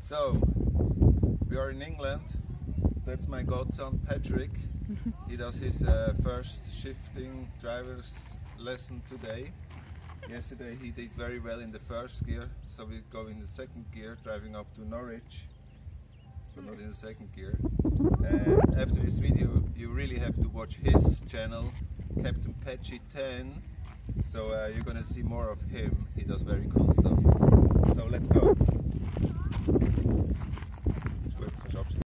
So, we are in England. That's my godson Patrick. He does his first shifting driver's lesson today. Yesterday he did very well in the first gear, so we go in the second gear, driving up to Norwich, but not in the second gear. And after this video you really have to watch his channel, Captain Patchy 10. So you're gonna see more of him. He does very cool stuff. So let's go.